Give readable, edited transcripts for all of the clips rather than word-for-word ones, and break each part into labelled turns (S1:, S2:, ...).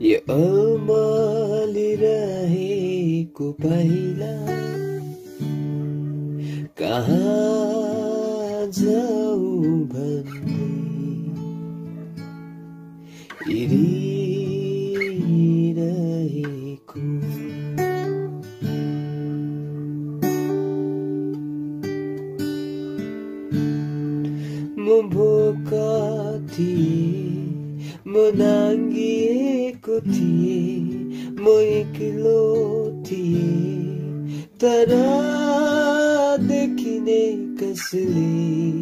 S1: यो अमलिरहेको पाइला कहाँ जाऊ भन्दै हिँडिरहेको म भोका थिएँ म नाङ्गिएको थिएँ म एक्लो थिएँ तर देखिने कसले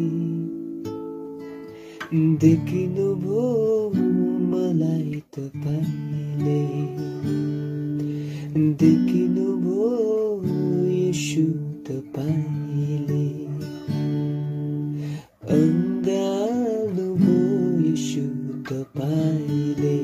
S1: देखिनु भो मलाई तपाईले देखिनु भो येशू तपाईले अंगाल्नु भो येशू तपाईले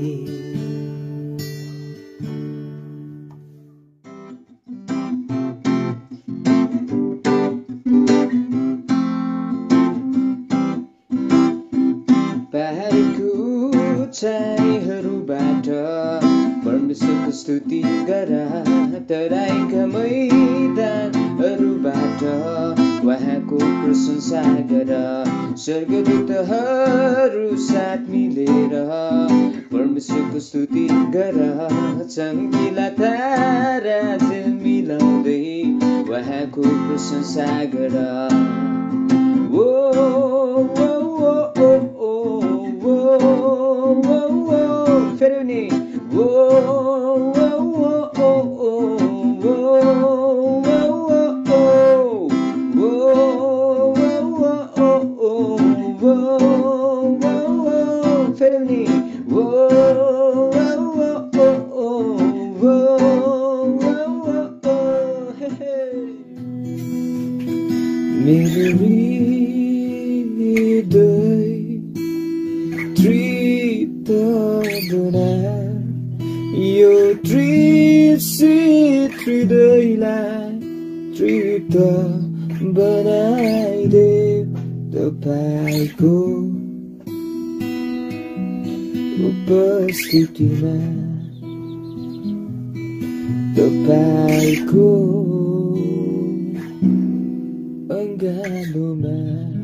S1: पहाडको उचाइहरूबाट परमेश्वरको स्तुति गर तराईका मैदानहरूबाट उहाँको प्रशंसा गर स्वर्गदूतहरू साथ मिलेर परमेश्वरको स्तुति गर चम्किला तारा मिलाउँदै उहाँको प्रशंसा गर ओ फेरि नि फेरि नि मेरो हृदय तृप्त बना यो तृषित हृदयलाई तृप्त बनाइदे तपाईको उपस्थितिमा तपाईको अङ्गालोमा